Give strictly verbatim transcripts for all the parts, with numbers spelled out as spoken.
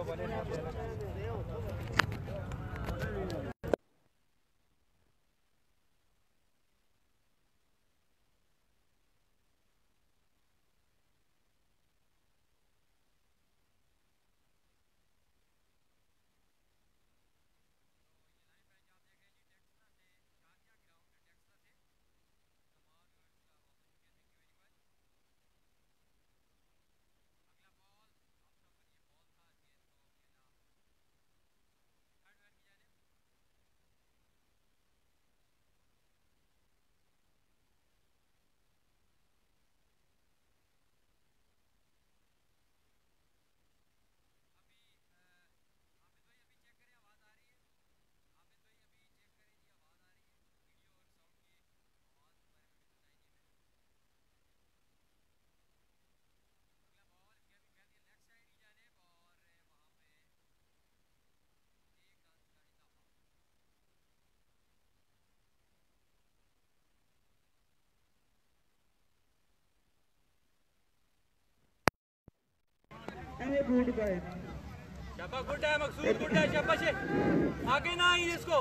शाबाश, गुड है मकसूद, गुड है, शाबाश, आगे ना ही इसको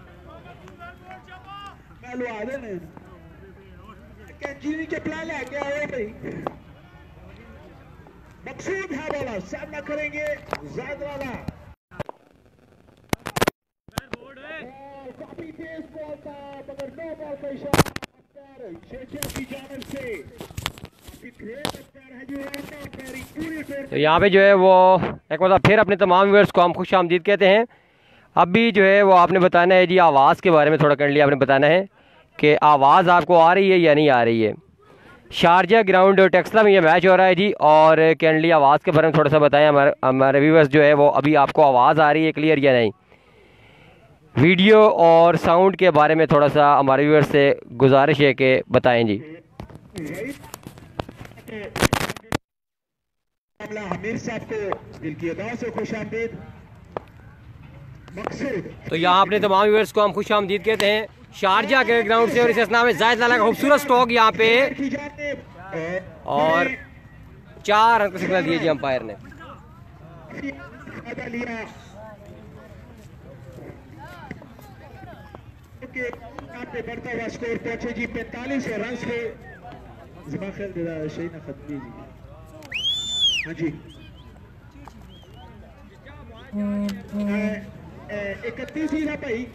लो आ जाने कैंचीनी के प्लान लेके आए भाई। मकसूद है वाला सामना करेंगे जायद वाला, काफी तेज बॉल था मगर नो बॉल का इशारा शेखिया की जानिब से। तो यहाँ पे जो है वो एक बार फिर अपने तमाम व्यूअर्स को हम खुश आमदीद कहते हैं। अब भी जो है वो आपने बताना है जी आवाज़ के बारे में थोड़ा कर लिया आपने बताना है कि आवाज़ आपको आ रही है या नहीं आ रही है। शारजा ग्राउंड टेक्सला में ये मैच हो रहा है जी, और कैंडली आवाज़ के बारे में थोड़ा सा बताएं हमारे हमारे व्यूअर्स जो है वो अभी आपको आवाज़ आ रही है क्लियर या नहीं। वीडियो और साउंड के बारे में थोड़ा सा हमारे व्यूअर्स से गुजारिश है कि बताएँ जी। आमिर साहब को दिल की अदा से खुश आमदीद। मकसूद तो यहाँ अपने तमाम व्यूअर्स को हम खुश आमदीद कहते हैं शारजा के ग्राउंड से, और इस असना में जायद लाला का खूबसूरत स्टॉक यहाँ पे, और चार रन का सिग्नल दिए जी अंपायर ने। बढ़ता हुआ स्कोर पहुंचे जी पैंतालीस रन पे। हाँ जी इकतीस ही था भाई,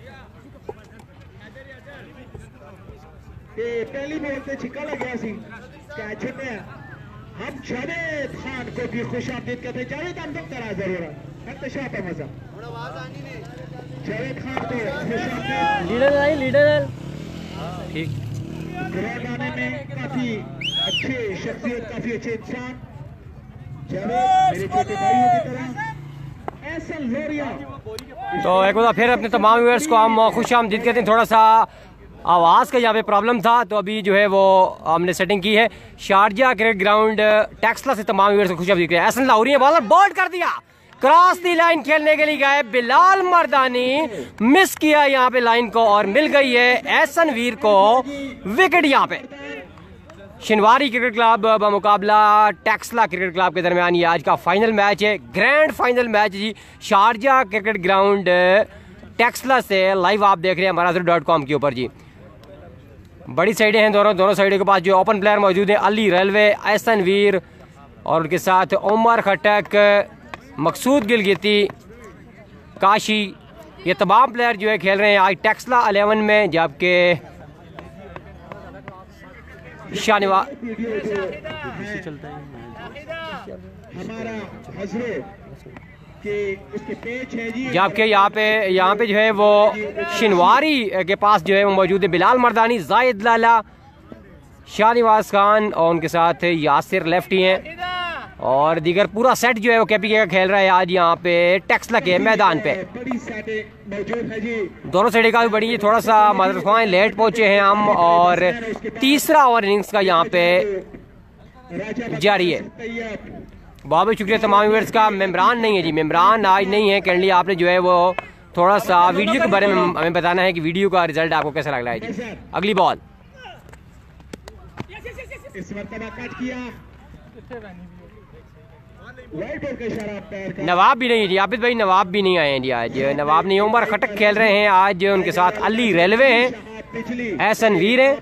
पहली बॉल से छिक्का लग गया सी कैच छुट्टिया। हम जावेद खान को भी खुश आमदीद कहते हैं। जावेद हम तक तरह जरूर है पे मजा जावेद खान को खुश आमदीद। लीडर आई लीडर ठीक ग्राउंड आने में काफी अच्छे शख्सियत, काफी अच्छे इंसान मेरे छोटे भाइयों की तरह ऐसा लोरिया। तो एक बार फिर अपने तमाम व्यूअर्स को हम खुश आमदीद कहते हैं। थोड़ा सा आवाज़ का यहाँ पे प्रॉब्लम था तो अभी जो है वो हमने सेटिंग की है। शारजा क्रिकेट ग्राउंड टेक्सला से तमाम व्यूअर्स को खुश आमदीद कहते हैं। एहसन लाहौरी ने बॉलर बॉल्ड कर दिया, क्रॉस दी लाइन खेलने के लिए गए बिलाल मर्दानी, मिस किया यहाँ पे लाइन को और मिल गई है एहसन वीर को विकेट। यहाँ पे शिनवारी क्रिकेट क्लब बमुकाबला टेक्सला क्रिकेट क्लब के दरमियान ये आज का फाइनल मैच है, ग्रैंड फाइनल मैच जी शारजा क्रिकेट ग्राउंड टेक्सला से। लाइव आप देख रहे हैं मरासर डॉट कॉम के ऊपर जी। बड़ी साइडें हैं दोनों दोनों साइडों के पास जो ओपन प्लेयर मौजूद हैं, अली रेलवे, एहसन वीर और उनके साथ उमर खटक, मकसूद गिलगिती, काशी, ये तमाम प्लेयर जो है खेल रहे हैं आज टेक्सला इलेवन में। जबकि शानिवा जबकि यहाँ पे यहाँ पे जो है वो शिनवारी के पास जो है वो मौजूद है बिलाल मर्दानी, जायद लाला, शाहनवाज खान और उनके साथ यासिर लेफ्टी हैं, और दीगर पूरा सेट जो है वो केपीके का खेल रहा है आज यहाँ पे टेक्सला के मैदान पे। दोनों साइड का भी बड़ी है, थोड़ा सा मदद ख्वाएं लेट पहुंचे हैं हम, और तीसरा ओवर इनिंग्स का यहाँ पे जारी है। बहुत बहुत शुक्रिया तमाम व्यूअर्स का। मेम्बरान नहीं है जी, मेम्बरान आज नहीं है कैंडली, आपने जो है वो थोड़ा सा वीडियो के बारे में हमें बताना है कि वीडियो का रिजल्ट आपको कैसा लग रहा है जी। अगली बॉल इस मरतबा कट किया वाइट बॉल का इशारा पैर का। नवाब भी नहीं जी, आबिद भाई नवाब भी नहीं आए हैं जी आज, नवाब नहीं, उमर खटक खेल रहे हैं आज, उनके साथ अली रेलवे हैं, एहसन वीर हैं,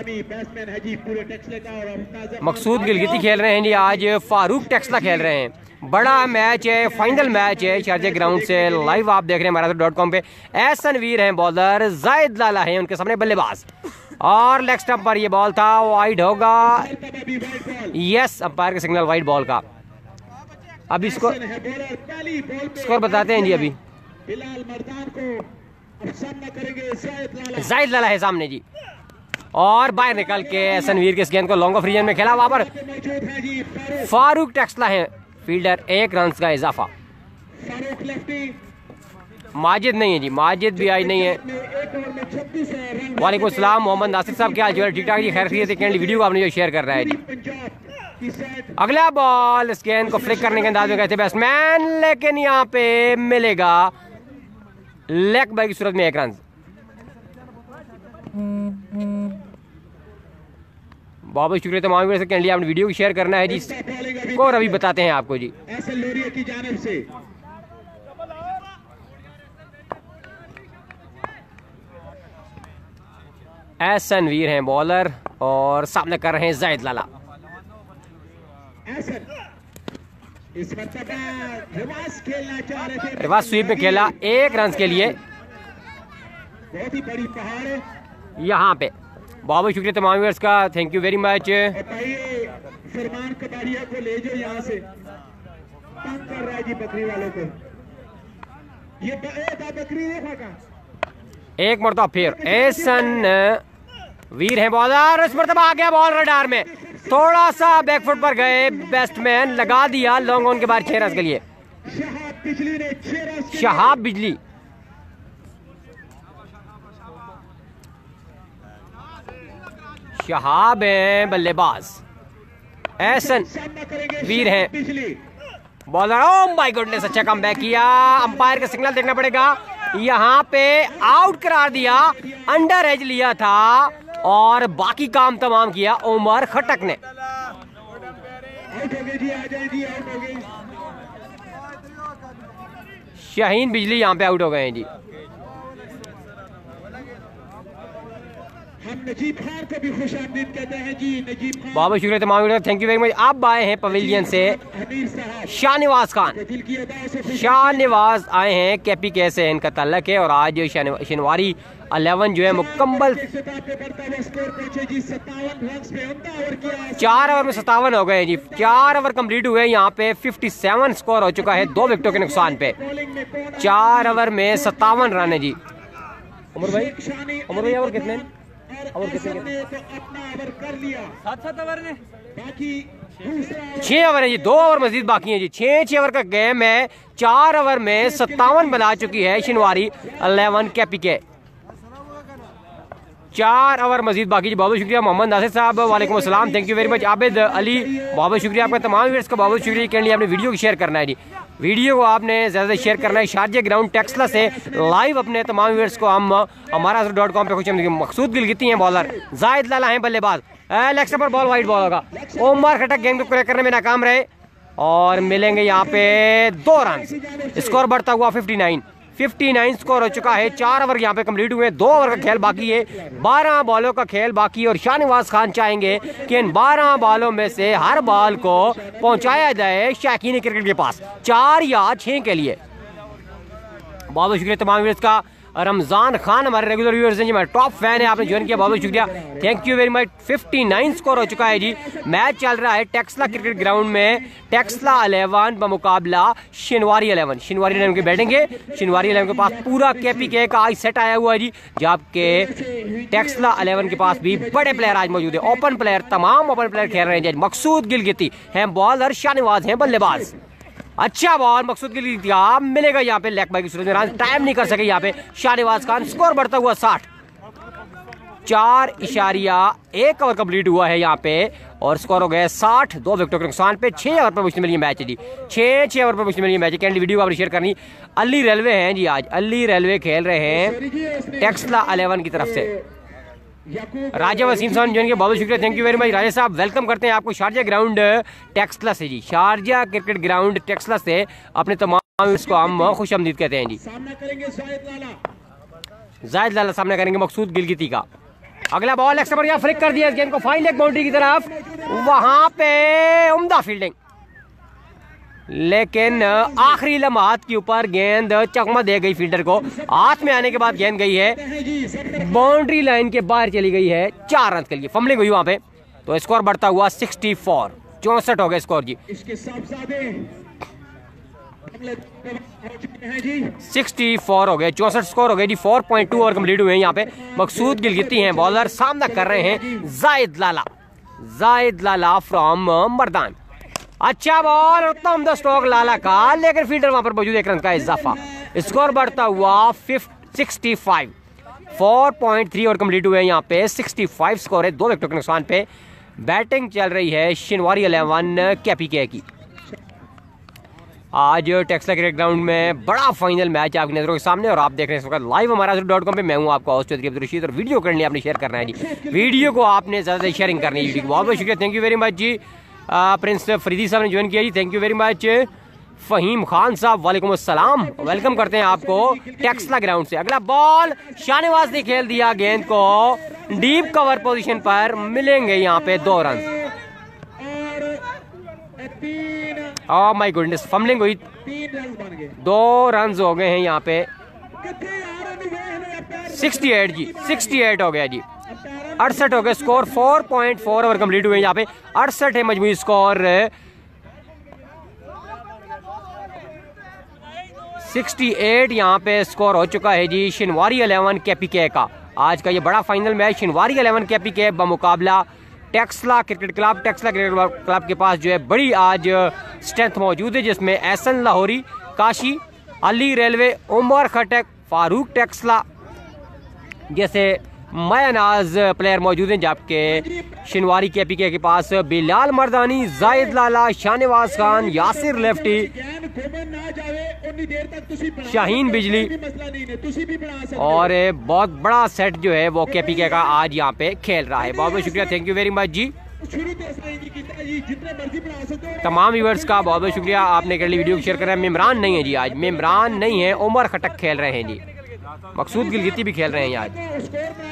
मकसूद गिलगिती खेल रहे हैं जी आज, फारूक टेक्सला खेल रहे हैं। बड़ा मैच है, फाइनल मैच है शारजा ग्राउंड से लाइव आप देख रहे हैं महाराष्ट्र डॉट कॉम पे। एहसन वीर हैं बॉलर, जायद लाला हैं उनके सामने बल्लेबाज, और लेग स्टंप पर ये बॉल था, वाइड होगा, यस अंपायर का सिग्नल वाइड बॉल का। अब इसको स्कोर बताते हैं जी, अभी जायद लाला है सामने जी, और बाहर निकल के एहसन वीर के इस गेंद को लॉन्ग ऑफ रीजन में खेला, वहां पर फारूक टेक्सला है फील्डर, एक रन का इजाफा। माजिद नहीं है जी, माजिद भी आज नहीं है। वालेकुम अस्सलाम मोहम्मद नासिर साहब, क्या जो है ठीक ठाक जी, खैर खैरियत है। वीडियो को आपने जो शेयर कर रहा है जी। अगला बॉल, इस गेंद को फ्लिक करने के अंदाज में गए थे बैट्समैन, लेकिन यहाँ पे मिलेगा लेग बाय की सूरत में एक रन। बहुत शुक्रिया तमाम व्यूअर्स के लिए आपने वीडियो को शेयर करना है जी, स्कोर अभी बताते हैं आपको जी। एहसन वीर हैं बॉलर, और सामने कर रहे हैं जायद लाला। इस रिवर्स खेलना चाह रहे थे, रिवर्स स्वीप में खेला एक रन के लिए, बहुत ही बड़ी पहाड़ है यहाँ पे। बहुत बहुत शुक्रिया तमाम व्यूअर्स का, thank you very much. Farman Kabadiya को ले जाओ यहाँ से, तंग कर रहा है जी बकरी वालों को। ये बकरी देखा का एक मरतबा फिर एहसन वीर हैं बॉलर, इस मरतबा आ गया बॉल रडार में, थोड़ा सा बैकफुट पर गए बैट्समैन, लगा दिया लॉन्ग ऑन के बाद छह रन के लिए। शहाब बिजली ने छह रन, शहाब बिजली शहाब हैं बल्लेबाज, एहसन वीर हैं बिजली बॉलर। ओह माय गुडनेस, अच्छा कम बैक किया, अंपायर का सिग्नल देखना पड़ेगा, यहाँ पे आउट करार दिया, अंडर एज लिया था, और बाकी काम तमाम किया उमर खटक ने। आउट हो गई जी, आ जाए जी, आउट हो गई। शाहीन बिजली यहाँ पे आउट हो गए हैं जी। हम नजीब खान को भी खुश आमदीद कहते हैं जी, नजीब खान। बहुत बहुत शुक्रिया तमाम, थैंक यू वेरी मच। आप आए हैं पवेलियन से, अमीर साहब शाहनवाज खान, दिल की अदा से खुश शाहनवाज आए हैं, केपी के से इनका ताल्लुक है, और आज शनिवारी अलेवन जो है मुकम्मल चार ओवर में सत्तावन हो गए जी, चार ओवर कंप्लीट हुए, यहाँ पे सत्तावन स्कोर हो चुका है, दो विकेटों के नुकसान पे, चार ओवर में सत्तावन रन है जी। उमर भाई, उमर भाई और कितने और कितने सात सात ओवर ने छह ओवर है जी, दो ओवर मजीद बाकी हैं जी, छह छह ओवर का गेम है, चार ओवर में सत्तावन बना चुकी है शनिवारी अलेवन केपी के, चार ओवर मजीद बाकी जी। बहुत शुक्रिया मोहम्मद नासिर साहब, वालेकुम अस्सलाम, thank you very much. Abid Ali, बहुत शुक्रिया आपका, तमाम व्यूअर्स का बहुत शुक्रिया के लिए आपने वीडियो को शेयर करना है जी, वीडियो को आपने ज़्यादा शेयर करना है। शारजा ग्राउंड टेक्सला से लाइव अपने तमाम व्यूअर्स को हम हमारा डॉट कॉम पे खुश आमदीद। मकसूद गिलगिती हैं बॉलर, जायद लाला हैं बल्लेबाज, लेग स्टंप पर बॉल वाइड बॉल होगा, उमर खटक गेंद को क्रैक करने में नाकाम रहे, और मिलेंगे यहाँ पे दो रन, स्कोर बढ़ता हुआ उनसठ उनसठ स्कोर हो चुका है, चार ओवर यहाँ पे कंप्लीट हुए, दो ओवर का खेल बाकी है, बारह बॉलों का खेल बाकी, और शाहनवाज खान चाहेंगे कि इन बारह बॉलों में से हर बॉल को पहुंचाया जाए शौकीन क्रिकेट के पास, चार या छह के लिए। बहुत बहुत शुक्रिया तमाम व्यूअर्स का। रमजान खान हमारे रेगुलर व्यूअर्स हैं जी, हमारे टॉप फैन है, आपने ज्वाइन किया, बहुत बहुत शुक्रिया, थैंक यू वेरी मच। उनसठ स्कोर हो चुका है जी, मैच चल रहा है टेक्सला क्रिकेट ग्राउंड में, टेक्सला इलेवन बमुकाबला शनिवारी इलेवन, शनिवारी इलेवन की बैटिंग है, शनिवारी इलेवन के पास पूरा केपी के का आज सेट आया हुआ है जी, जबकि टेक्सला इलेवन के पास भी बड़े प्लेयर आज मौजूद है, ओपन प्लेयर, तमाम ओपन प्लेयर खेल रहे हैं। मकसूद गिलगिती हैं बॉलर, शाहनवाज हैं बल्लेबाज, अच्छा बॉल मकसूद गिलगिती मिलेगा यहाँ पे लेग बाय की सूरत में, रन टाइम नहीं कर सके यहाँ पे शाहनवाज खान, स्कोर बढ़ता हुआ साठ, चार इशारिया एक ओवर कंप्लीट हुआ है यहाँ पे, और स्कोर हो गया साठ, दो विकेटों के नुकसान पे, छह ओवर पर मुश्तमिल ये मैच है जी, छह छह ओवर पर मुश्तमिल ये मैच है। कैंडी वीडियो को आपने शेयर करनी। अली रेलवे हैं जी, आज अली रेलवे खेल रहे हैं टेक्सला इलेवन की तरफ से, राजा वसीम साहब ज्वाइन किया, बहुत शुक्रिया, thank you very much Raja साहब। वेलकम करते हैं आपको शारजा ग्राउंड टेक्सला से जी, शारजा क्रिकेट ग्राउंड टेक्सला से अपने तमाम इसको हम खुश आमदीद कहते हैं जी। सामना करेंगे जायद लाला, जायद लाला सामना करेंगे मकसूद गिलगिती का। अगला बॉल एक्स पर फ्लिक कर दिया इस गेंद को फाइन लेग बाउंड्री की तरफ, वहां पे उम्दा फील्डिंग, लेकिन आखिरी लम्हात के ऊपर गेंद चकमा दे गई फील्डर को, हाथ में आने के बाद गेंद गई है बाउंड्री लाइन के बाहर चली गई है, चार रन के लिए फंबलिंग हुई वहां पे। तो स्कोर बढ़ता हुआ सिक्सटी फोर, चौसठ हो गए स्कोर जी, सिक्सटी फोर हो गए, चौसठ स्कोर हो गए जी। Four point two over complete हुए हैं यहाँ पे। मकसूद गिलगिती हैं बॉलर, सामना कर रहे हैं जायद लाला, जायद लाला फ्रॉम मर्दान। अच्छा बॉल, उत्तम द स्ट्रोक लाला का, लेकिन फील्डर वहां पर मौजूद, एक रन का इजाफा, स्कोर बढ़ता हुआ sixty five, four point three over complete हुए हैं यहाँ पे, सिक्सटी फाइव स्कोर है, दो विकेटों के नुकसान पे। बैटिंग चल रही है शिनवारी इलेवन केपीके की। आज टेक्सला क्रिकेट ग्राउंड में बड़ा फाइनल मैच आपकी नजरों के सामने, और आप देख रहे हैं इस वक्त लाइव हमारा डॉट कॉम पे। मैं हूं आपका होस्ट चौधरी अब्दुल रशीद, और वीडियो करनी आपने शेयर करना है जी, वीडियो को आपने ज़्यादा से शेयरिंग करनी है। बहुत बहुत शुक्रिया, थैंक यू वेरी मच जी। प्रिंस फरीदी साहब ने ज्वाइन किया जी, thank you very much. Faheem Khan साहब वालेकुम अस्सलाम, वेलकम करते हैं आपको टेक्सला ग्राउंड से। अगला बॉल शाहनवाज ने खेल दिया गेंद को डीप कवर पोजीशन पर, मिलेंगे यहाँ पे दो run. Oh my goodness, fumbling हुई, दो रन हो गए हैं यहाँ पे, सिक्सटी एट जी, सिक्सटी एट हो गया जी, अड़सठ हो गए score, four point four over complete हुए यहाँ पे, अड़सठ है मजमूई स्कोर, सिक्सटी एट यहाँ पे स्कोर हो चुका है जी शिनवारी इलेवन केपीके का। आज का ये बड़ा final match Shinwari eleven KPK बमुकाबला Taxila cricket club. Taxila cricket club के पास जो है बड़ी आज स्ट्रेंथ मौजूद है, जिसमें एहसन लाहौरी, काशी, अली रेलवे, उमर खटक, फारूक टेक्सला जैसे मयानाज प्लेयर मौजूद हैं, जबकि शिनवारी केपीके के पास बिलाल मर्दानी, जायद लाला, शाहनवाज खान, यासिर लेफ्टी, शाहीन बिजली, और बहुत बड़ा सेट जो है वो केपीके का आज यहाँ पे खेल रहा है। बहुत बहुत शुक्रिया, थैंक यू वेरी मच जी। तमाम व्यूअर्स का बहुत बहुत शुक्रिया, आपने कर ली वीडियो को शेयर कर रहे हैं। मेमरान नहीं है जी आज, मेमरान नहीं है, उमर खटक खेल रहे हैं जी, मकसूद गिलगिती भी खेल रहे हैं आज।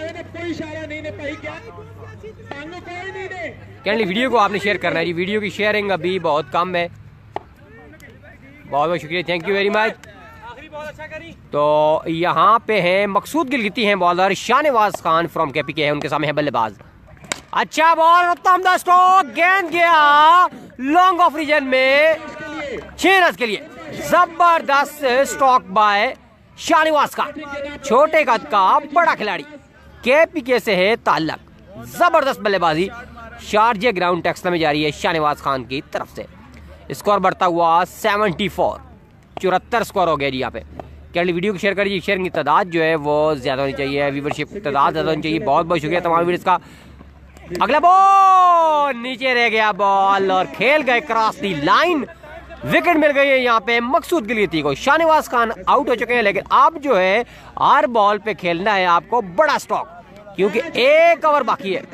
कैंडली वीडियो को आपने शेयर करना है जी, वीडियो की शेयरिंग अभी बहुत कम है। बहुत बहुत शुक्रिया, थैंक यू वेरी मच। तो यहाँ पे है मकसूद गिलगिती हैं bowler, Shahnawaz Khan from KPK है, उनके सामने है बल्लेबाज। अच्छा बॉल, उत्तम द स्ट्रोक, गेंद गया लॉन्ग ऑफ रीजन में, छह रन के लिए, जबरदस्त स्ट्रोक बाय शाहनवाज का, छोटे कद का बड़ा खिलाड़ी, केपीके से है ताल्लुक, जबरदस्त बल्लेबाजी शारजा ग्राउंड टेक्सला में जारी है शाहनवाज खान की तरफ से। स्कोर बढ़ता हुआ सेवेंटी फोर, चौहत्तर स्कोर हो गया जी यहाँ पे। कैंडली वीडियो को शेयर करिए, शेयर की तादाद जो है वो ज्यादा होनी चाहिए, व्यूवरशिप की तादाद ज्यादा होनी चाहिए। बहुत बहुत शुक्रिया तमाम व्यूअर्स का। अगला बॉल नीचे रह गया बॉल, और खेल गए क्रॉस दी लाइन, विकेट मिल गई है यहाँ पे मकसूद गिलगिती को। शाहनवाज खान आउट हो चुके हैं, लेकिन अब जो है हर बॉल पे खेलना है आपको बड़ा स्ट्रोक, क्योंकि एक ओवर बाकी है।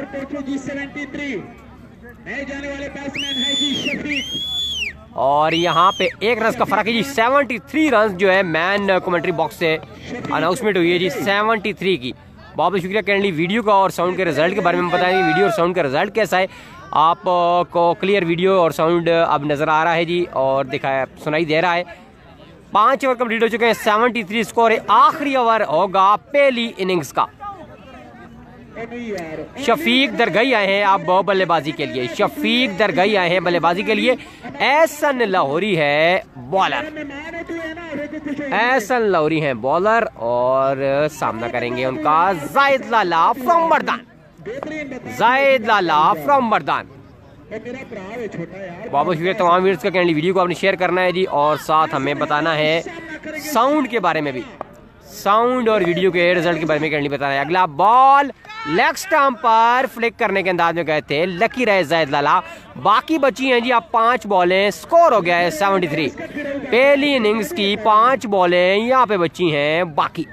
जाने वाले बैट्समैन है जी शफीक, और यहाँ पे एक रन का फर्क है जी, सेवेंटी थ्री रन जो है मैन कमेंट्री बॉक्स से अनाउंसमेंट हुई है जी, सेवेंटी थ्री की। बहुत बहुत शुक्रिया कैंडली वीडियो का और साउंड के रिजल्ट के बारे में बताएंगे, वीडियो और साउंड का रिजल्ट कैसा है आपको। क्लियर वीडियो और साउंड अब नजर आ रहा है जी, और दिखाया सुनाई दे रहा है। पांच ओवर कंप्लीट हो चुके हैं, सेवेंटी थ्री स्कोर है, आखिरी ओवर होगा पहली इनिंग्स का। शफीक दरगई आए हैं अब बल्लेबाजी के लिए, शफीक दरगई आए हैं बल्लेबाजी के लिए। एहसन लाहौरी है बॉलर, एहसन लाहौरी है बॉलर, और सामना करेंगे उनका जायद लाला फ्रॉम मर्दान, जायद लाला फ्रॉम मर्दान। बहुत बहुत शुक्रिया तमाम व्यूअर्स का, कैंडली वीडियो को आपने शेयर करना है जी, और साथ हमें बताना है साउंड के बारे में भी, साउंड और वीडियो के रिजल्ट के बारे में कैंडली बताना है। अगला बॉल लेग स्टंप पर फ्लिक करने के अंदाज में गए थे, लकी रहे जायद लाला। बाकी बची हैं जी अब पांच बॉलें, स्कोर हो गया है सेवेंटी थ्री। पहली इनिंग्स की पांच बॉलें यहाँ पे बची हैं बाकी।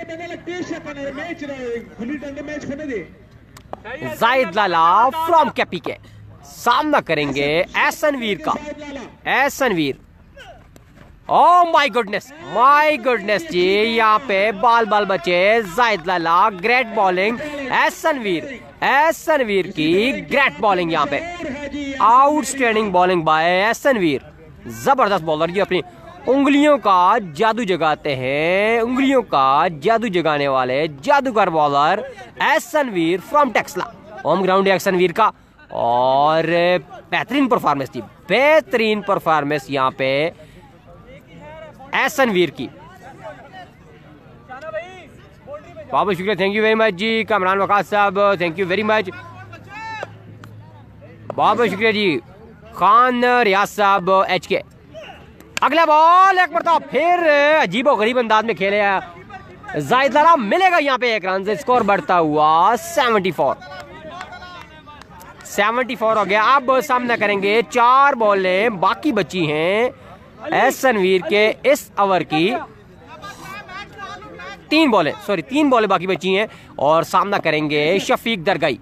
जायद लाला फ्रॉम कैपी के सामना करेंगे एहसनवीर का। Ahsanveer, oh my goodness, my goodness जी, यहाँ पे बाल बाल बचे। जायद लाला, ग्रेट बॉलिंग एहसनवीर, एहसनवीर की ग्रेट बॉलिंग यहाँ पे, आउटस्टैंडिंग बॉलिंग बाय एहसनवीर। जबरदस्त बॉलर जी, अपनी उंगलियों का जादू जगाते हैं, उंगलियों का जादू जगाने वाले जादूगर bowler Ahsanveer from Taxila. Home ground Ahsanveer का, और बेहतरीन परफॉर्मेंस थी, बेहतरीन परफॉर्मेंस यहाँ पे एहसनवीर की। बहुत बहुत शुक्रिया, थैंक यू वेरी मच जी। Kamran Waqas sahab, thank you very much, बहुत बहुत शुक्रिया जी। खान रियाज साहब एच के। अगला बॉल एक मरतबा फिर अजीबो गरीब अंदाज में खेले जायद लाला, मिलेगा यहाँ पे एक रन से, स्कोर बढ़ता हुआ सेवेंटी फोर। सेवेंटी फोर हो गया। अब सामना करेंगे, चार बॉलें बाकी बची हैं एहसनवीर के इस ओवर की, तीन बॉलें सॉरी तीन बॉलें बाकी बची हैं, और सामना करेंगे शफीक दरगाई।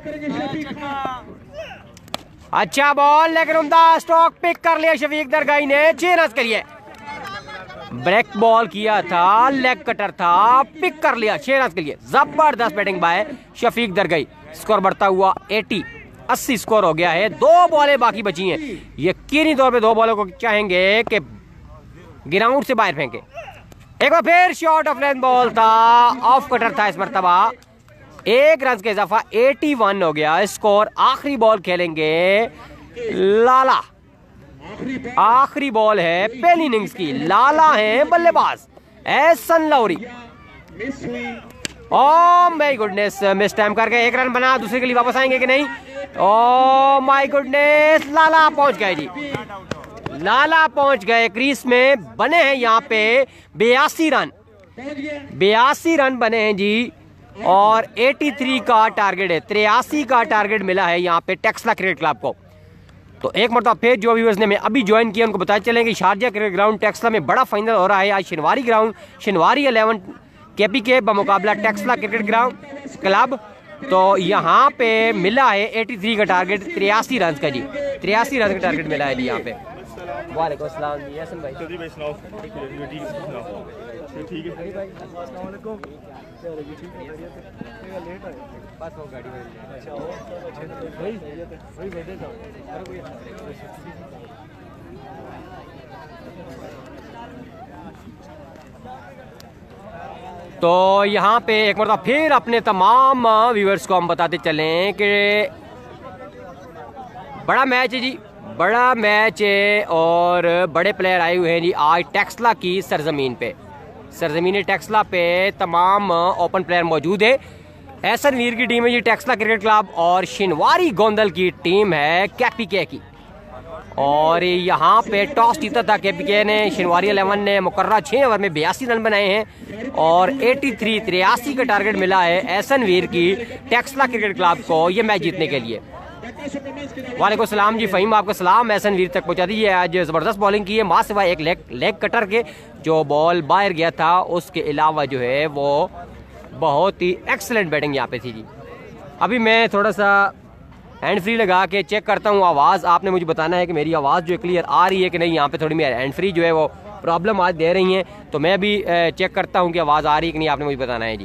अच्छा बॉल, लेकिन उम्दा स्ट्रोक पिक कर लिया शफीक दरगाई ने, छह रन के लिए। ब्रेक बॉल किया था, लेग कटर था, पिक कर लिया छह रन के लिए। जबरदस्त batting by Shafiq Dargai. Score बढ़ता हुआ अस्सी अस्सी स्कोर हो गया है। दो बॉलें बाकी बची हैं, यकीनी तौर पे दो बॉलों को चाहेंगे कि ग्राउंड से बाहर फेंके। एक बार फिर शॉट ऑफ लेंथ बॉल था, ऑफ कटर था इस मरतबा। एक रन के इजाफा इक्यासी हो गया स्कोर। आखिरी बॉल खेलेंगे लाला, आखिरी बॉल है पहली इनिंग्स की। लाला है बल्लेबाज Ahsan Lori. Oh my goodness, mistime करके एक रन बना, दूसरे के लिए वापस आएंगे कि नहीं? ओह माय गुडनेस, लाला पहुंच गए जी, लाला पहुंच गए क्रीज में। बने हैं यहाँ पे बयासी रन, बयासी रन बने हैं जी, और तिरासी का टारगेट है, तिरासी का टारगेट मिला है यहाँ पे टेक्सला क्रिकेट क्लब को। तो एक मरतबा फिर जो व्यूअर्स ने मैं अभी ज्वाइन किया उनको बताया चलें कि शारजा क्रिकेट ग्राउंड टेक्सला में बड़ा फाइनल हो रहा है आज। शनिवारी ग्राउंड, शनिवारी इलेवन केपी के बमुकाबला टेक्सला क्रिकेट ग्राउंड क्लब। तो यहाँ पे मिला है तिरासी का टारगेट, तिरासी रन का जी, तिरासी रन का टारगेट मिला है जी यहाँ पे। वालेकुम अस्सलाम जी, हसन भाई ठीक है, बस वो गाड़ी में अच्छा भाई वही दे दो। तो यहाँ पे एक मरतबा फिर अपने तमाम व्यूअर्स को हम बताते चलें कि बड़ा मैच है जी, बड़ा मैच है, और बड़े प्लेयर आए हुए हैं जी आज टेक्सला की सरजमीन पे। सरजमीन टेक्सला पे तमाम ओपन प्लेयर मौजूद है। एहसनवीर की टीम है जी टेक्सला क्रिकेट क्लब, और शिनवारी गोंदल की टीम है केपीके की। और यहाँ पे टॉस जीता था केपीके ने, शिनवारी इलेवन ने मुकर्रा छः ओवर में बयासी रन बनाए हैं, और तिरासी तिरासी का टारगेट मिला है एहसनवीर की टेक्सला क्रिकेट क्लब को ये मैच जीतने के लिए। वालेकुम सलाम जी, फ़हीम आपका सलाम एहसनवीर तक पहुँचा दीजिए। आज ज़बरदस्त बॉलिंग की है, माँ सिवाय एक लेग लेग कटर के जो बॉल बाहर गया था, उसके अलावा जो है वो बहुत ही एक्सलेंट बैटिंग यहाँ पे थी जी। अभी मैं थोड़ा सा हैंड फ्री लगा के चेक करता हूँ आवाज़, आपने मुझे बताना है कि मेरी आवाज़ जो है क्लियर आ रही है कि नहीं। यहाँ पे थोड़ी मेरी हैंड फ्री जो है वो प्रॉब्लम आज दे रही हैं, तो मैं भी चेक करता हूँ कि आवाज़ आ रही है कि नहीं, आपने मुझे बताना है जी।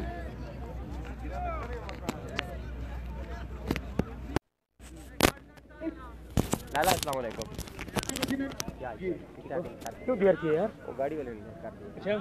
लाला अस्सलाम वालेकुम। क्यों देर की यार? वो गाड़ी वाले ने कर दिया।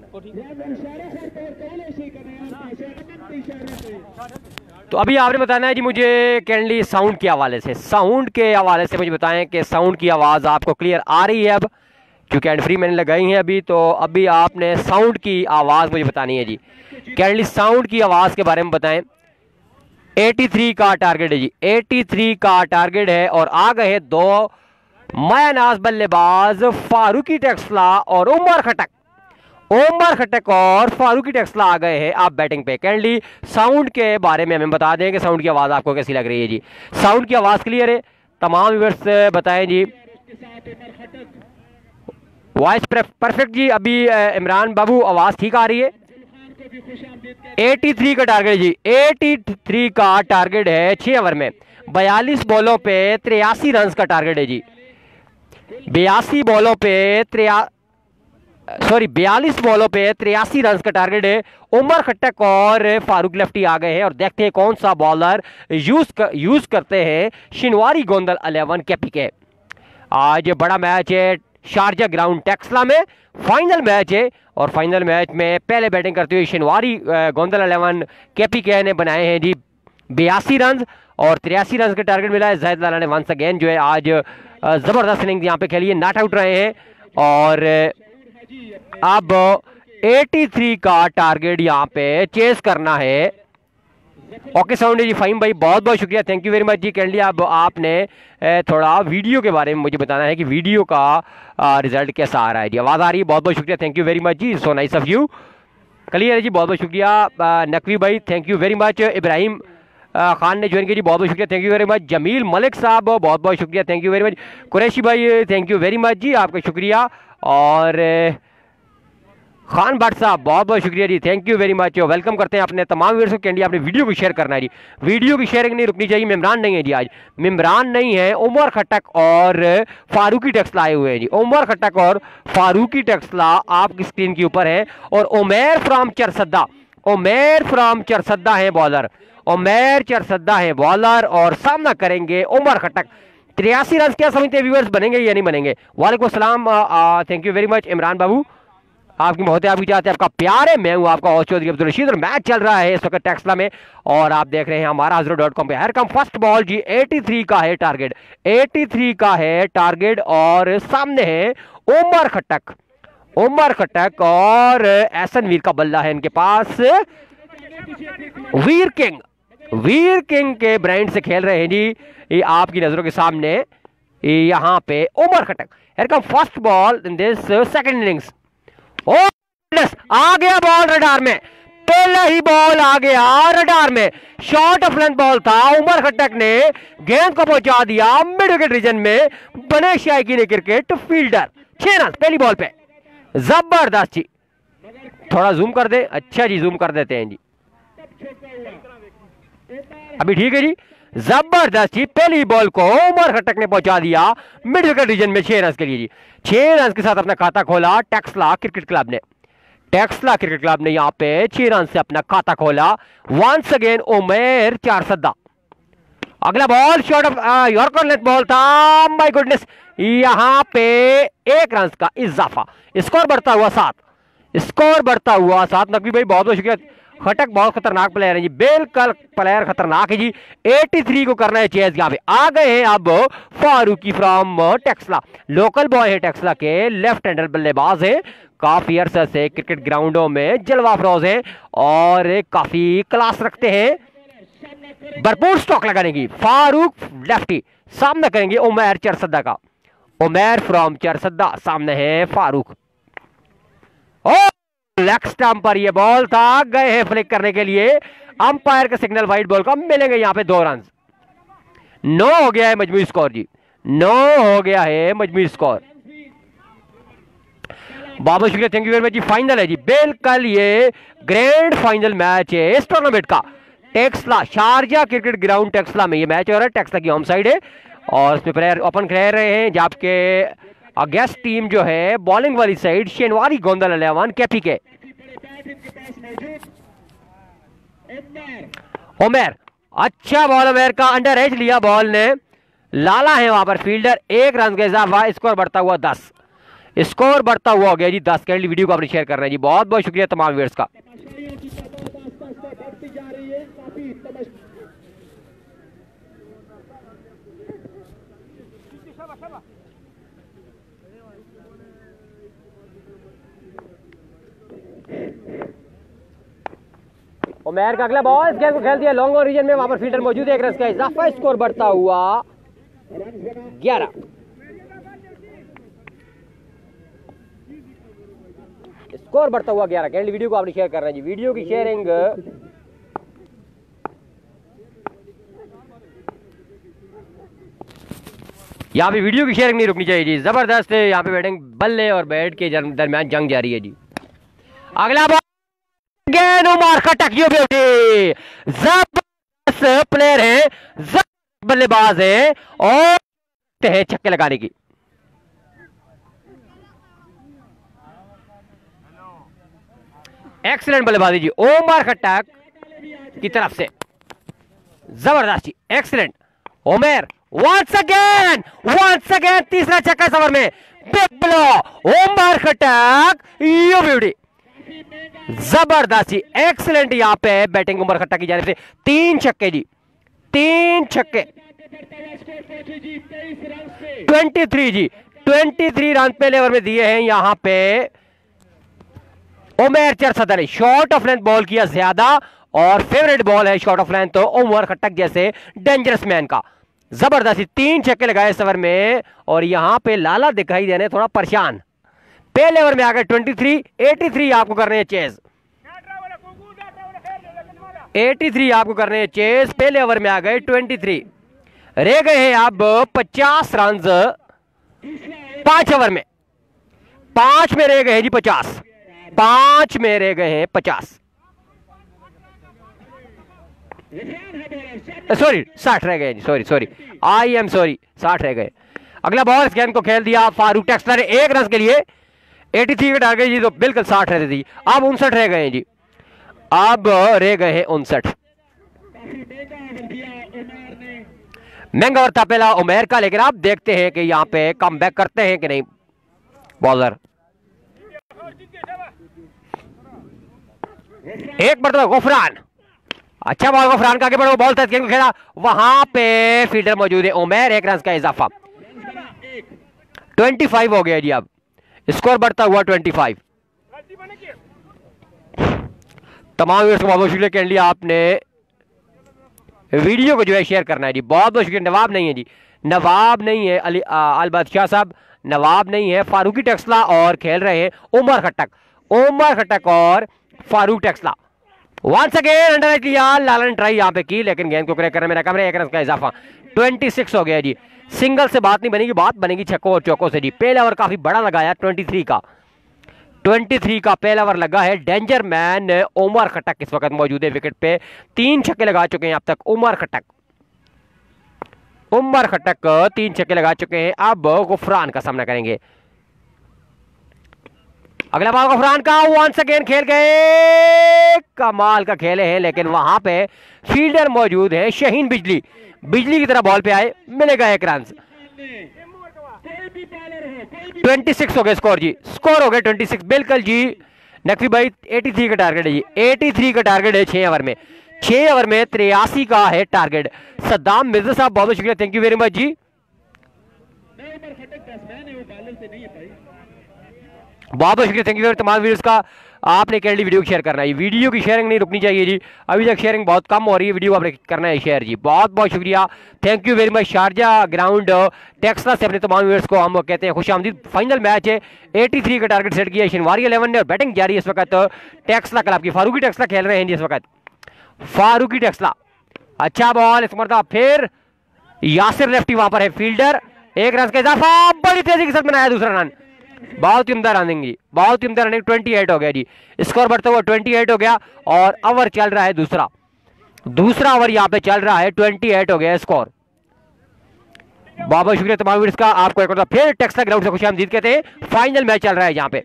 तो अभी आपने बताना है जी मुझे कैंडली साउंड के हवाले से, साउंड के हवाले से मुझे बताएं कि साउंड की आवाज़ आपको क्लियर आ रही है अब, क्योंकि हैंड फ्री मैंने लगाई है अभी। तो अभी आपने साउंड की आवाज़ मुझे बतानी है जी, कैंडली साउंड की आवाज़ के बारे में बताएं। तिरासी का टारगेट है जी, तिरासी का टारगेट है, और आ गए दो मायानाज बल्लेबाज फारूकी टेक्सला और उमर खटक। उमर खटक और फारूकी टेक्सला आ गए हैं आप बैटिंग पे। कैंडली साउंड के बारे में हमें बता दें कि साउंड की आवाज़ आपको कैसी लग रही है जी। साउंड की आवाज़ क्लियर है? तमाम व्यूअर्स बताएं जी। वॉइस परफेक्ट जी। अभी इमरान बाबू आवाज़ ठीक आ रही है? तिरासी का टारगेट जी, तिरासी का टारगेट है छह ओवर में। बयालीस बॉलों पे तिरासी रन का टारगेट है जी। बयासी बॉलों पे त्रिया सॉरी बयालीस बॉलों पे तिरासी रन का टारगेट है। उमर खट्टक और फारूक लेफ्टी आ गए हैं और देखते हैं कौन सा बॉलर यूज कर, यूज करते हैं शिनवारी गोंदल इलेवन केपी के। आज बड़ा मैच है शारजा ग्राउंड टेक्सला में, फाइनल मैच है और फाइनल मैच में पहले बैटिंग करते हुए शिनवारी गोंदल इलेवन केपी के ने बनाए हैं जी बयासी रन और तिरासी रन का टारगेट मिला है। जाहिद लाला ने वंस अगेन जो है आज जबरदस्त इनिंग यहाँ पे खेली है, नॉट आउट रहे हैं और अब तिरासी का टारगेट यहाँ पे चेस करना है। ओके साउंड जी। फाइम भाई बहुत बहुत शुक्रिया, थैंक यू वेरी मच जी। कैंडली अब आपने थोड़ा वीडियो के बारे में मुझे बताना है कि वीडियो का रिजल्ट कैसा आ रहा है जी। आवाज़ आ रही है? बहुत बहुत शुक्रिया, थैंक यू वेरी मच जी। So nice of you. Clear है जी, बहुत बहुत शुक्रिया। नकवी भाई thank you very much. Ibrahim Khan ने ज्वाइन किया जी, बहुत बहुत शुक्रिया, thank you very much. Jamil Malik sahab बहुत बहुत शुक्रिया, thank you very much. Qureshi भाई थैंक यू वेरी मच जी, आपका शुक्रिया। और खान भट्ट साहब बहुत बहुत शुक्रिया जी, thank you very much. Welcome करते हैं अपने तमाम व्यूअर्स को। कैंडी आपने वीडियो को शेयर करना है जी, वीडियो की शेयरिंग नहीं रुकनी चाहिए। मेमरान नहीं है जी, आज मेमरान नहीं है। उमर खट्टक और फारूकी टेक्सला आए हुए हैं जी। उमर खट्टक और फारूकी टेक्सला आपकी स्क्रीन के ऊपर है और उमेर फ्रॉम चरसद्दा, उमेर फ्रॉम चरसद्दा है बॉलर, उमेर चरसद्दा है बॉलर और सामना करेंगे उमर खट्टक। तिरासी रन क्या समझते हैं व्यूअर्स, बनेंगे या नहीं बनेंगे? वालेकुम सलाम, thank you very much Imran Babu, आपकी मोहब्बत आपकी चाहते हैं, आपका प्यार है। मैं हूं आपका होस्ट चौधरी अब्दुल रशीद और मैच चल रहा है इस वक्त टेक्सला में और आप देख रहे हैं हमारा हजरो डॉट कॉम पे। हर कम फर्स्ट बॉल जी तिरासी का है टारगेट, तिरासी का है टारगेट और सामने है उमर खट्टक, उमर खट्टक और एहसन वीर का बल्ला है इनके पास। वीर किंग, वीर किंग के ब्रांड से खेल रहे हैं जी ये आपकी नजरों के सामने यहाँ पे Umar Khattak. Here come first ball in this second innings. Oh आ गया बॉल रडार में, पहला ही बॉल आ गया रडार में। शॉर्ट ऑफ लेंथ बॉल था, उमर खट्टक ने गेंद को पहुंचा दिया मिड विकेट रीजन में। बने शायकी ने क्रिकेट फील्डर, छह रन पहली बॉल पे, जबरदस्त जी। थोड़ा जूम कर दे, अच्छा जी जूम कर देते हैं जी, अभी ठीक है जी, जबरदस्त जी। पहली बॉल को उमर खट्टक ने पहुंचा दिया मिड विकेट रीजन में छह रन के लिए जी। छह रन के साथ अपना खाता खोला टेक्सला क्रिकेट क्लब ने, टेक्सला क्रिकेट क्लब ने यहां पे छह रन से अपना खाता खोला। Once again Umer Charsadda. अगला ball short of yorker length ball था, माय गुडनेस, यहां पे एक रन का इजाफा, स्कोर बढ़ता हुआ सात, स्कोर बढ़ता हुआ सात। नकवी भाई बहुत बहुत शुक्रिया। खटक बहुत खतरनाक प्लेयर है जी, बिल्कुल प्लेयर खतरनाक है जी। तिरासी को करना है चेज, यहाँ पे आ गए हैं अब Farooqi from Taxila, local boy है टेक्सला के, लेफ्ट हैंडर बल्लेबाज है, काफी अरसे से क्रिकेट ग्राउंडों में जलवा फरोज है और काफी क्लास रखते हैं, भरपूर स्टॉक लगाने की। फारूक लेफ्टी सामना करेंगे उमेर चरसद्दा का, उमेर फ्रॉम चरसद्दा सामने है फारूक। ओ लेग स्टंप पर ये बॉल था, गए हैं फ्लिक करने के लिए, अंपायर का सिग्नल वाइड बॉल का, मिलेंगे यहां पे दो रन। नौ हो गया है मजमूई स्कोर जी, नौ हो गया है मजमूई स्कोर। बहुत शुक्रिया, थैंक यू वेरी मच जी। फाइनल है जी, बिल्कुल ये ग्रैंड फाइनल मैच है इस टूर्नामेंट का। टेक्सला शारजा क्रिकेट ग्राउंड टेक्सला में ये मैच हो रहा है, टेक्सला की होम साइड है और इसमें प्लेयर ओपन खेल रहे हैं, जबकि गेस्ट टीम जो है बॉलिंग वाली side Shinwari Gondal eleven KP K. Umer, अच्छा बॉल उमेर का, अंडर एज लिया बॉल ने, लाला है वहां पर फील्डर, एक रन का इजाफा, स्कोर बढ़ता हुआ दस, स्कोर बढ़ता हुआ हो गया जी दस। कैंडली वीडियो को आपने शेयर करना है जी, बहुत बहुत शुक्रिया तमाम व्यूअर्स का। उमेर का अगला बॉल गेंद को खेल दिया लॉन्ग ऑन रीजन में, वहां पर फील्डर मौजूद है, एक रन का इजाफा, स्कोर बढ़ता हुआ ग्यारह। स्कोर बढ़ता हुआ ग्यारह। कैंडली वीडियो को आपने शेयर करना है जी, वीडियो की शेयरिंग यहाँ पे वीडियो की शेयरिंग नहीं रुकनी चाहिए जी। जबरदस्त यहाँ पे बैटिंग, बल्ले और बैट के दरमियान जंग जारी है जी। अगला बॉल गेंद उमर खटक, यो ब्यूटी, जबरदस्त प्लेयर है, जबरदस्त बल्लेबाज है और है छक्के लगाने की। एक्सीलेंट बल्लेबाजी जी उमर खटक की तरफ से, जबरदस्त जी, excellent. Umar once again once again तीसरा छक्का सवर में, big blow, Umar Khattak, you beauty, जबरदस्त जी, एक्सीलेंट यहाँ पे बैटिंग उमर खट्टक की जाने से। तीन छक्के जी, तीन छक्के, तेईस जी, तेईस रन पहले ओवर में दिए हैं यहाँ पे उमर चरसदा ने। शॉर्ट ऑफ लेंथ बॉल किया ज्यादा और फेवरेट बॉल है शॉर्ट ऑफ लेंथ तो उमर खट्टक जैसे डेंजरस मैन का। जबरदस्ती तीन छक्के लगाए इस ओवर में और यहां पे लाला दिखाई देने थोड़ा परेशान। पहले ओवर में आ गए तेईस, तिरासी आपको करने हैं चेज, तिरासी आपको करने हैं चेज। पहले ओवर में आ गए तेईस, रह गए हैं अब पचास रन पांच ओवर में, पांच में रह गए हैं जी पचास, पांच में रह गए हैं पचास, सॉरी साठ रह गए जी, sorry sorry I am sorry, साठ रह गए। अगला बॉल, इस गेंद को खेल दिया फारूक टेक्सलर ने एक रन के लिए, तिरासी का टारगेट जी, तो बिल्कुल साठ रहते थी, अब उनसठ रह गए जी, अब रह गए हैं उनसठ। महंगा और तपेला उमेर का, लेकिन आप देखते हैं कि यहां पे कम बैक करते हैं कि नहीं बॉलर। एक मरतबा गुफरान, अच्छा बॉल गुफरान का आगे बढ़ो, बॉल तक खेला, वहां पे फील्डर मौजूद है उमेर, एक रन का इजाफा, पच्चीस हो गया जी। अब स्कोर बढ़ता हुआ पच्चीस। तमाम व्यूअर्स को बहुत बहुत शुक्रिया कैंडली, आपने वीडियो को जो है शेयर करना है जी, बहुत बहुत शुक्रिया। नवाब नहीं है जी, नवाब नहीं है अली आल बादशाह साहब, नवाब नहीं है, फारूकी टेक्सला और खेल रहे हैं उमर खट्टक, उमर खट्टक और Farooq Taxila. Once again under किया, लालन ट्राई यहां पे की लेकिन गेंद को क्रैक करने में नाकाम रहे, एक रन का इजाफा, छब्बीस हो गया जी। सिंगल से बात नहीं बनेगी, बात बनेगी छक्कों और चौकों से जी। पहला ओवर काफी बड़ा लगाया, तेईस का तेईस का पहला ओवर लगा है। डेंजर मैन उमर खट्टक इस वक्त मौजूद है विकेट पे, तीन छक्के लगा चुके हैं अब तक उमर खट्टक, उमर खट्टक तीन छक्के लगा चुके हैं। अब गुफरान का सामना करेंगे। अगला बॉल गुफरान का, वंस अगेन खेल गए, कमाल का खेले हैं लेकिन वहां पे फील्डर मौजूद है शहीन बिजली, बिजली की तरह बॉल पे आए, मिलेगा एक रन। छब्बीस हो गए स्कोर जी, स्कोर हो गए छब्बीस बिल्कुल जी। नकवी भाई तिरासी का टारगेट है जी, तिरासी का टारगेट है छह ओवर में, छह ओवर में तिरासी का है टारगेट। सद्दाम मिर्जा साहब बहुत बहुत शुक्रिया, थैंक यू वेरी मच जी। बहुत बहुत शुक्रिया, थैंक यू तमाम व्यूअर्स का, आपने कैंडली वीडियो की शेयर करना है, वीडियो की शेयरिंग नहीं रुकनी चाहिए जी, अभी तक शेयरिंग बहुत कम हो रही है, वीडियो आपने करना है शेयर जी। बहुत बहुत शुक्रिया, thank you very much. Sharjah ground Taxila से अपने तमाम व्यूअर्स को हम कहते हैं खुशामदीद। फाइनल मैच है, तिरासी का टारगेट सेट किया शनिवारी इलेवन ने और बैटिंग जारी है इस वक्त टेक्सला क्लब की। फारूकी टेक्सला खेल रहे हैं जी इस वक्त, फारूकी टेक्सला। अच्छा बॉल इस मरतबा फिर यासिर लेफ्टी वहां पर है, फील्डर, एक रन का इजाफा, बड़ी तेजी के साथ बनाया दूसरा रन, बहुत ही उम्दा रनिंग जी, बहुत ही उम्दा रनिंग। अट्ठाईस हो गया जी, स्कोर बढ़ता हुआ अट्ठाईस हो गया और ओवर चल रहा है दूसरा, दूसरा ओवर यहां पे चल रहा है, अट्ठाईस हो गया स्कोर। बहुत बहुत शुक्रिया तमाम व्यूअर्स का, आपको एक बार फिर टेक्सला ग्राउंड से खुशामदीद कहते हैं। फाइनल मैच चल रहा है यहाँ पे,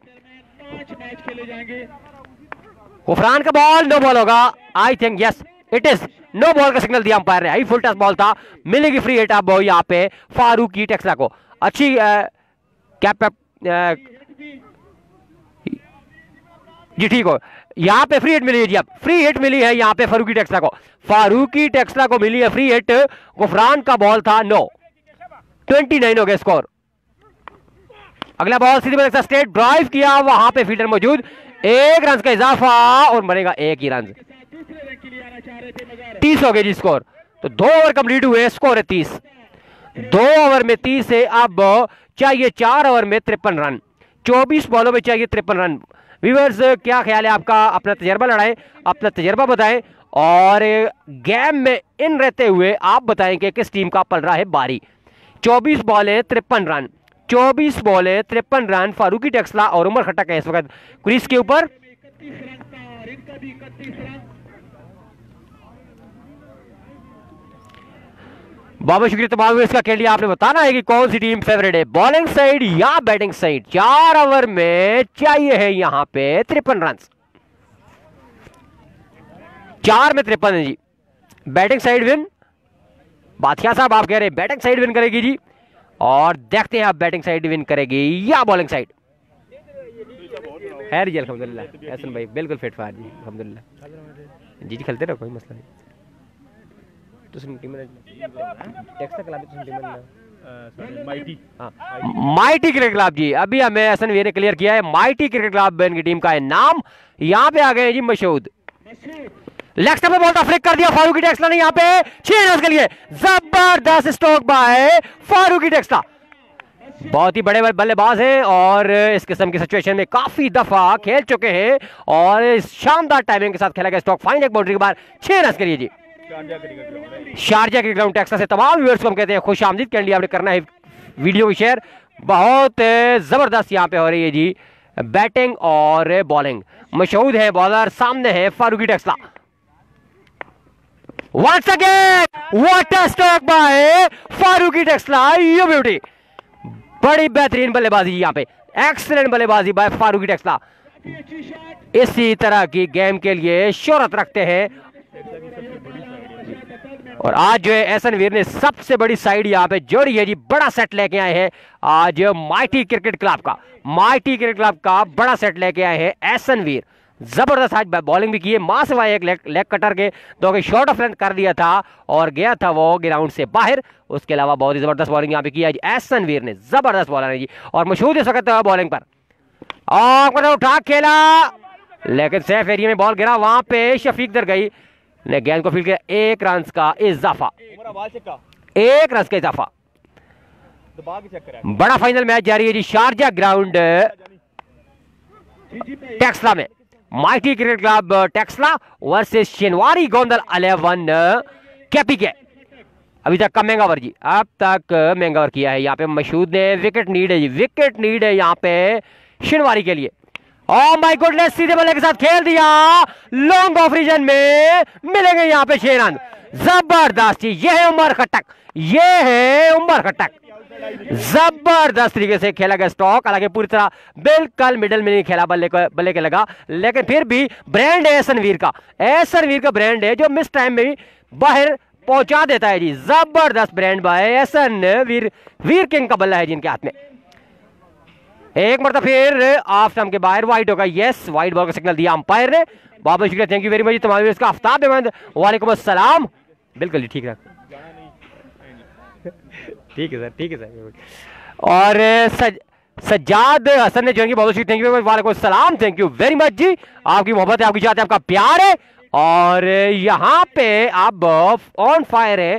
गुफरान का बॉल नो बॉल होगा, I think yes it is no ball का सिग्नल दिया अंपायर ने, हाई फुल टच बॉल था, मिलेगी फ्री हिट अब यहाँ पे फारूकी टेक्सला को। अच्छी कैप जी, ठीक हो, यहां पे फ्री हिट मिली है जी, अब फ्री हिट मिली है यहां पे फारूकी टेक्सला को, फारूकी टेक्सला को मिली है फ्री हिट। गुफरान का बॉल था नो, उनतीस हो गया स्कोर। अगला बॉल सीधी बॉल स्ट्रेट ड्राइव किया, वहां पे फील्डर मौजूद, एक रन का इजाफा और मरेगा एक ही रन, तीस हो गए जी स्कोर। तो दो ओवर कंप्लीट हुए, स्कोर है तीस, दो ओवर में तीस है। अब चाहिए चार ओवर में तिरपन रन, चौबीस बॉलों में चाहिए तिरपन रन। ویورز کیا خیال ہے آپ کا؟ اپنا تجربہ لڑائیں، اپنا تجربہ بتائیں، اور گیم میں ان رہتے ہوئے آپ بتائیں کہ کس ٹیم کا پل رہا ہے باری۔ چوبیس بالیں ترپن رن، چوبیس بالیں ترپن رن فاروقی ٹیکسلا اور عمر خٹک ہے اس وقت کریز کے اوپر۔ بابا شکریہ تمام اس کا کھیل لیا، آپ نے بتانا ہے کہ کون سی ٹیم فیورٹ ہے، بالنگ سائیڈ یا بیٹنگ سائیڈ۔ چار اوور میں چاہیے ہے یہاں پہ ترپن رنز، چار میں ترپن ہے جی۔ بیٹنگ سائیڈ ون، بادشاہ صاحب آپ کہہ رہے ہیں بیٹنگ سائیڈ ون کرے گی جی، اور دیکھتے ہیں آپ بیٹنگ سائیڈ ون کرے گی یا بالنگ سائیڈ۔ خیر جی الحمدللہ احسن بھائی بالکل فٹ فار جی الحمدللہ، جی جی کھلتے رہو کوئی مسئلہ نہیں۔ مائٹی کرکٹ کلب جی، ابھی ہمیں احسن ویر نے کلیئر کیا ہے، مائٹی کرکٹ کلب ان کی ٹیم کا ہے نام۔ یہاں پہ آ گئے جی مشہود، لیگ سٹمپ پہ بال کا فلک کر دیا فاروقی ٹیکسلا نے یہاں پہ چھ رنز کے لیے، زبردست اسٹروک بائے فاروقی ٹیکسلا، بہت ہی بڑے بلے باز ہیں اور اس قسم کی سچویشن میں کافی دفعہ کھیل چکے ہیں، اور شاندار ٹائمنگ کے ساتھ کھیلا گیا اسٹروک، فائن ایک باؤنڈری کے بعد چھ رنز کے لیے جی۔ شارجہ کرکٹ گراؤنڈ ٹیکسلا سے تمام ویورز کو ہم کہتے ہیں خوش آمدید، کرنے لیے آپ نے کرنا ہے ویڈیو کو شیئر۔ بہت زبردست یہاں پہ ہو رہی ہے جی بیٹنگ اور بالنگ، مشہود ہے بالر، سامنے ہے Farooqi Taxila. once again what a stroke by Farooqi Taxila, you beauty, بڑی بہترین بلے بازی یہاں پہ، ایکسلنٹ بلے بازی بائی فاروقی ٹیکسلا، اسی طرح کی گیم کے لیے شہرت رکھتے ہیں۔ اور آج جو ہے احسن ویر نے سب سے بڑی سائیڈ یہاں پہ جوڑی ہے جی، بڑا سیٹ لے کے آئے ہیں آج مائٹی کرکٹ کلب کا، مائٹی کرکٹ کلب کا بڑا سیٹ لے کے آئے ہیں احسن ویر، زبردست آج بالنگ بھی کی ہے، ماں سوائے ایک لیگ کٹر کے دو کہ شارٹ آف لینتھ کر دیا تھا اور گیا تھا وہ گراؤنڈ سے باہر، اس کے علاوہ بہت ہی زبردست بالنگ یہاں پہ کی ہے جی احسن ویر نے، زبردست بالر ہے جی، اور مشہور اس وقت بالنگ پر، اور اٹھا کھیلا لیکن سیف ایریا میں بال گرا، وہاں پہ شفیق در گئی نے گیند کو فیلڈ کیا، ایک رنز کا اضافہ، ایک رنز کا اضافہ۔ بڑا فائنل میچ جاری ہے جی شارجہ گراؤنڈ ٹیکسلا میں، mighty cricket club Taxila versus Shinwari Gondal eleven K P کے۔ ابھی تک کا مہنگا ور جی، اب تک مہنگا ور کیا ہے یہاں پہ مشہود نے، وکٹ نیڈ ہے جی، وکٹ نیڈ ہے یہاں پہ شنواری کے لیے۔ اوہ مائی گوڈنس، سیدھے بلے کے ساتھ کھیل دیا، لانگ آف ریجن میں ملیں گے یہاں پہ چھ رن، زبردست، یہ ہے عمر خٹک، یہ ہے عمر خٹک، زبردست طریقے سے کھیلا گیا اسٹاک، حالانکہ پوری طرح بالکل مڈل میں نہیں کھیلا، بلے کو بلے کے لگا، لیکن پھر بھی برینڈ ہے احسن ویر کا، احسن ویر کا برینڈ ہے جو مس ٹائم میں بھی باہر پہنچا دیتا ہے جی، زبردست brand by Ahsan Veer, Veer king کا بلہ ہے جن کے ہاتھ میں۔ ایک مرتبہ پھر آف سٹمپ کے باہر وائٹ ہوگا، یس وائٹ بال کا سگنل دیا امپائر نے، بابا شکریہ، تھینک یو ویری مچ تمام ویورز کا۔ آفتاب احمد وعلیکم السلام، بالکل ٹھیک ہے ٹھیک ہے سر، ٹھیک ہے سر۔ اور سجاد حسن نے جوائن کی، بہت شکریہ، تھینک یو ویری مچ، وعلیکم السلام، تھینک یو ویری مچ جی، آپ کی محبت ہے، آپ کی چاہت ہے، آپ کا پیار ہے، اور یہاں پہ آپ آن فائر ہے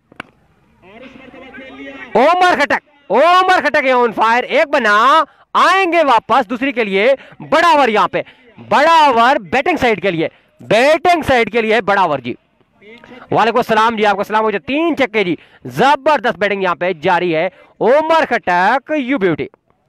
عمر خٹک، عمر خٹک ہے آن فائر، ایک بنا آئیں گے واپس دوسری کے لیے، بڑا اوور یہاں پہ، بڑا اوور بیٹنگ سائیڈ کے لیے، بیٹنگ سائیڈ کے لیے بڑا اوور جی۔ وعلیکم السلام جی، آپ کو السلام ہو جائے، تین چکے جی، زبردست بیٹنگ یہاں پہ جاری ہے، عمر خٹک یو بیوٹی،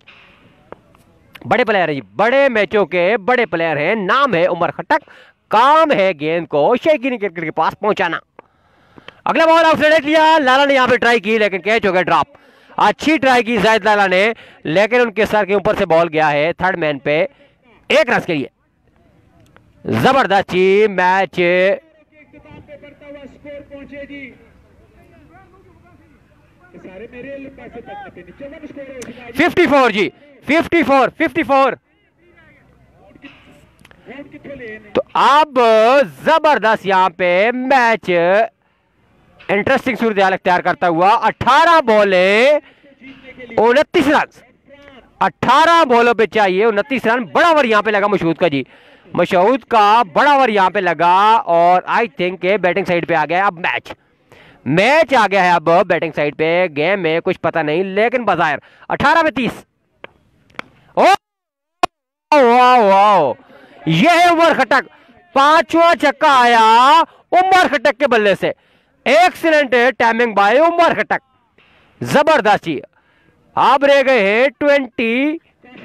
بڑے پلیئر ہیں جی، بڑے میچوں کے بڑے پلیئر ہیں، نام ہے عمر خٹک، کام ہے گیند کو شائقین کرکٹ کے پاس پہنچانا۔ اگلا بال آؤٹ سائڈ لیا، لالا نے یہاں پہ ٹرائی کی لیکن کیچ ہو گیا ڈراپ، اچھی ٹرائی کی زاہد لالا نے، لیکن ان کے سر کے اوپر سے بال گیا ہے تھرڈ مین پہ، ایک رنز کے لیے، زبردست جی میچ ففٹی فور جی، ففٹی فور ففٹی فور۔ تو اب زبردست یہاں پہ میچ انٹرسٹنگ صورتحال اختیار کرتا ہوا، اٹھارہ بولیں انتیس رن، اٹھارہ بولوں پہ چاہیے انتیس رن، بڑا اوور یہاں پہ لگا مشہود کا جی، مشہود کا بڑا اوور یہاں پہ لگا، اور آئی تھنک بیٹنگ سائیڈ پہ آ گیا اب میچ، میچ آ گیا ہے اب بیٹنگ سائیڈ پہ، گیم میں کچھ پتہ نہیں، لیکن بظاہر اٹھارہ میں تیس، वाह वाह, ये है उमर खटक, पांचवा छक्का आया उमर खटक के बल्ले से। Excellent timing by Umar Khattak, जबरदस्त जी। अब रह गए हैं ट्वेंटी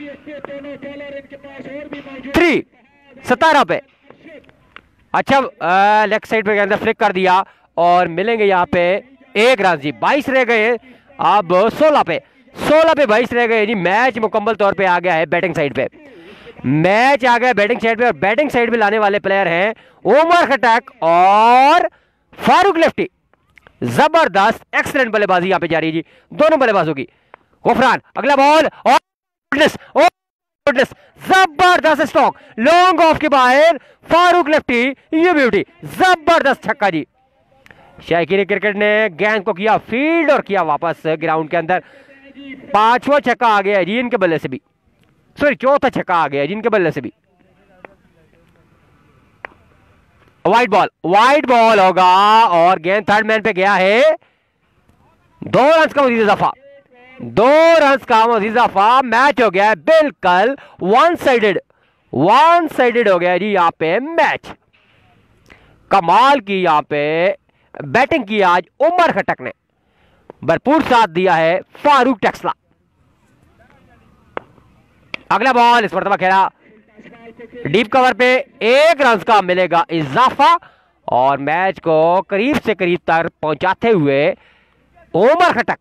थ्री, सतारह पे। अच्छा लेग साइड पे अंदर फ्लिक कर दिया और मिलेंगे यहाँ पे एक रन जी। बाईस रह गए, अब सोलह पे, सोलह पे बाईस रह गए जी। मैच मुकम्मल तौर पे आ गया है बैटिंग साइड पे, मैच आ गया बैटिंग साइड पे। और बैटिंग साइड पे लाने वाले प्लेयर हैं उमर खटक और फारूक लेफ्टी। जबरदस्त एक्सीलेंट बल्लेबाजी यहाँ पे जारी है जी दोनों बल्लेबाजों की। गुफरान अगला बॉल और जबरदस्त स्टॉक, लॉन्ग ऑफ के बाहर फारूक लेफ्टी, ये ब्यूटी, जबरदस्त छक्का जी। शायकीन क्रिकेट ने गेंद को किया फील्ड और किया वापस ग्राउंड के अंदर। पांचवा छक्का आ गया जी इनके बल्ले से भी, सॉरी चौथा छक्का आ गया जी इनके बल्ले से भी। वाइड बॉल, वाइड बॉल होगा और गेंद थर्ड मैन पे गया है। दो रन का मजीद इजाफा, दो रन का मजीद इजाफा। मैच हो गया है बिल्कुल वन साइडेड, वन साइडेड हो गया जी यहाँ पे मैच। कमाल की यहाँ पे बैटिंग की आज उमर खटक ने, भरपूर साथ दिया है फारूक टेक्सला। अगला बॉल इस मरतबा खेला डीप कवर पे, एक रन का मिलेगा इजाफा और मैच को करीब से करीब तक पहुंचाते हुए उमर खटक,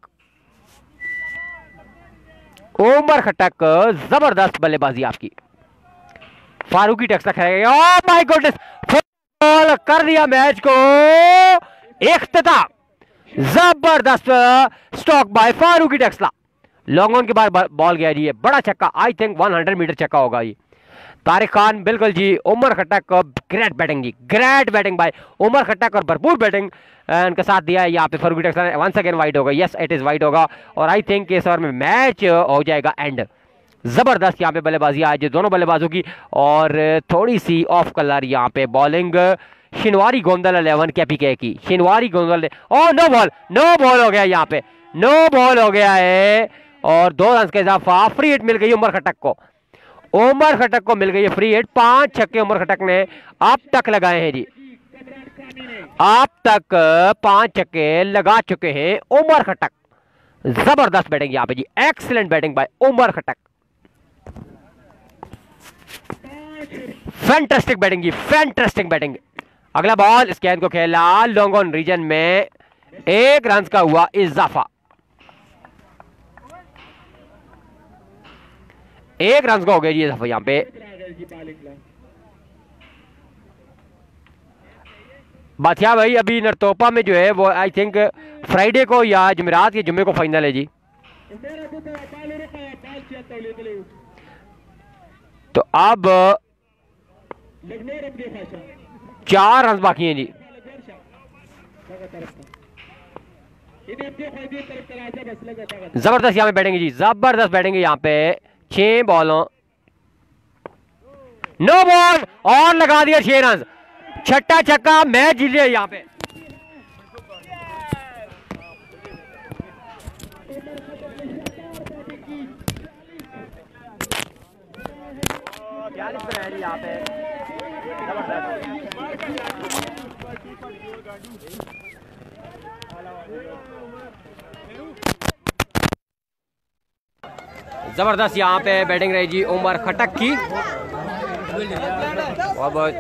उमर खटक जबरदस्त बल्लेबाजी आपकी। फारूकी टेक्सला खेलेगा, ओह माय गॉडनेस, फुल कर दिया मैच को इख्तिताम। जबरदस्त stroke by Farooqi Taxila, long on के बाद बॉल गया जी, ये बड़ा छक्का, आई थिंक सौ मीटर छक्का होगा जी। तारिक खान बिल्कुल जी, उमर खटक ग्रेट बैटिंग जी, great batting by Umar Khattak और भरपूर बैटिंग उनका साथ दिया है यहाँ पे फारूकी टेक्सला ने। वंस अगेन वाइड होगा, यस इट इज वाइड होगा और आई थिंक इस ओवर में मैच हो जाएगा एंड। जबरदस्त यहाँ पे बल्लेबाजी आज दोनों बल्लेबाजों की और थोड़ी सी ऑफ कलर यहाँ पे बॉलिंग शिनवारी गोंदल इलेवन के पीके की, शिनवारी गोंदल ने, oh no ball, no ball हो गया यहाँ पे, नो बॉल हो गया है और दो रन का इजाफा। फ्री हिट मिल गई उमर खटक को, उमर खटक को मिल गई है फ्री हिट। पांच छक्के उमर खटक ने अब तक लगाए हैं जी, अब तक पांच छक्के लगा चुके हैं उमर खटक। जबरदस्त बैटिंग यहाँ पे जी, excellent batting by Umar Khattak, fantastic batting जी, फैंटास्टिक बैटिंग। अगला बॉल इस गेंद को खेला लॉन्ग ऑन रीजन में, एक रन का हुआ इजाफा, एक रन का हो गया जी इजाफा यहाँ पे। बादशाह भाई अभी नरतोपा में जो है वो आई थिंक फ्राइडे को या जुमेरात के जुम्मे को फाइनल है जी। तो अब चार रन बाकी हैं जी। जबरदस्त यहाँ पे बैटिंग जी, जबरदस्त बैटिंग यहाँ पे। छह बॉलों नो बॉल और लगा दिया छह रन, छठा छक्का, मैच जीत लिया यहाँ पे। यहाँ पे जबरदस्त यहाँ पे बैटिंग रही जी उमर खटक की। बहुत बहुत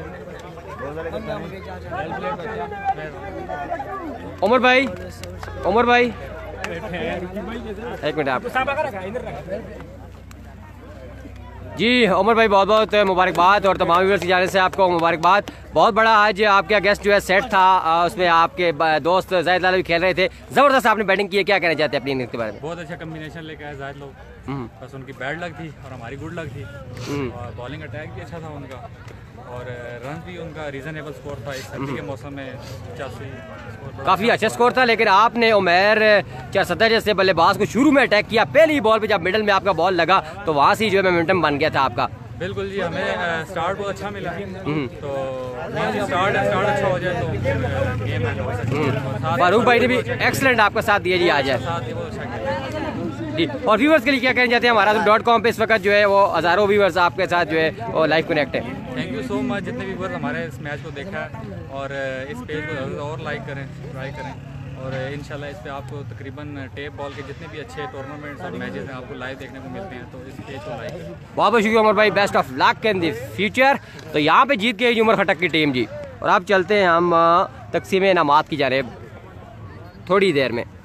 उमर भाई, उमर भाई एक मिनट आप जी। उमर भाई बहुत बहुत मुबारकबाद और तमाम व्यूअर्स की जानिब से आपको मुबारकबाद। बहुत बड़ा आज आपका गेस्ट जो है सेट था, उसमें आपके दोस्त जाहिद लाल भी खेल रहे थे। जबरदस्त आपने बैटिंग की है, क्या कहना चाहते हैं अपनी इनिंग्स के बारे में? बहुत अच्छा कम्बिनेशन लेके आए जाहिद लोग, बस उनकी बैड लक थी और हमारी गुड लक थी और बॉलिंग अटैक भी अच्छा था उनका और रन भी उनका रीजनेबल स्कोर था। इस सर्दी के मौसम में पचासी काफ़ी अच्छा स्कोर था, लेकिन आपने उमैर चारसत्तर जैसे बल्लेबाज को शुरू में अटैक किया। पहली बॉल पे जब मिडल में आपका बॉल लगा तो वहाँ से जो है मोमेंटम बन गया था आपका। बिल्कुल जी, हमें स्टार्ट बहुत अच्छा मिला तो स्टार्ट स्टार्ट अच्छा हो जाए तो गेम है। फारूक भाई ने भी एक्सलेंट आपका साथ दिया जी आज है। جی اور ویورز کے لیے کیا کہنا چاہتے ہیں؟ ہمارا ڈاٹ کام پہ اس وقت جو ہے وہ ہزاروں ویورز آپ کے ساتھ جو ہے وہ لائیو کنیکٹ ہے. تھینک یو سو مچ جتنے ویورز ہمارے اس میچ کو دیکھا ہے اور اس پیج کو اور لائک کریں ٹرائی کریں اور انشاءاللہ اس پہ آپ کو تقریباً ٹیپ بال کے جتنے بھی اچھے ٹورنامنٹس اور میچز ہیں آپ کو لائیو دیکھنے کو ملتے ہیں تو اس پیج کو لائک کریں. بہت بہت شکریہ عمر بھائی, best of luck in the future. تو یہاں پہ جیت گئی عمر خٹک کی ٹیم جی. اور آپ چلتے ہیں ہم تقسیم انعامات کی جانب تھوڑی دیر میں.